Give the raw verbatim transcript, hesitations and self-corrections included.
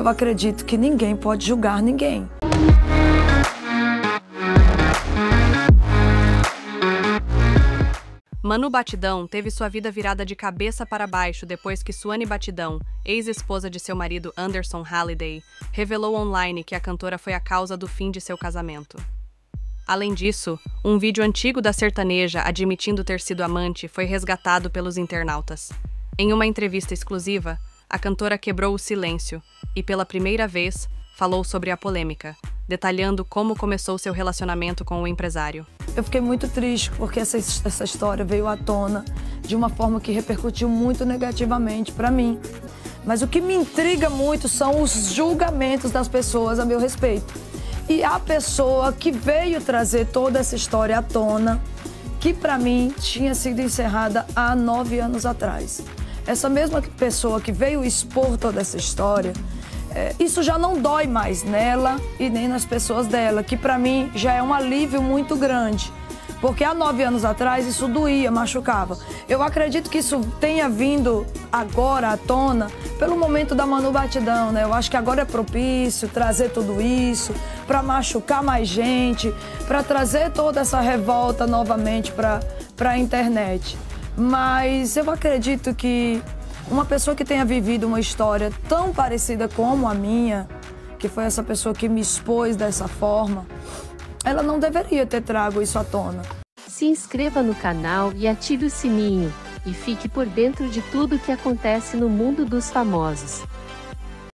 eu acredito que ninguém pode julgar ninguém. Manu Batidão teve sua vida virada de cabeça para baixo depois que Suane Batidão, ex-esposa de seu marido Anderson Halliday, revelou online que a cantora foi a causa do fim de seu casamento. Além disso, um vídeo antigo da sertaneja admitindo ter sido amante foi resgatado pelos internautas. Em uma entrevista exclusiva, a cantora quebrou o silêncio e, pela primeira vez, falou sobre a polêmica, detalhando como começou seu relacionamento com o empresário. Eu fiquei muito triste porque essa, essa história veio à tona de uma forma que repercutiu muito negativamente para mim. Mas o que me intriga muito são os julgamentos das pessoas a meu respeito. E a pessoa que veio trazer toda essa história à tona, que para mim tinha sido encerrada há nove anos atrás. Essa mesma pessoa que veio expor toda essa história, é, isso já não dói mais nela e nem nas pessoas dela, que para mim já é um alívio muito grande. Porque há nove anos atrás isso doía, machucava. Eu acredito que isso tenha vindo agora à tona pelo momento da Manu Batidão, né? Eu acho que agora é propício trazer tudo isso para machucar mais gente, para trazer toda essa revolta novamente para a internet. Mas eu acredito que uma pessoa que tenha vivido uma história tão parecida como a minha, que foi essa pessoa que me expôs dessa forma, ela não deveria ter trago isso à tona. Se inscreva no canal e ative o sininho, e fique por dentro de tudo que acontece no mundo dos famosos.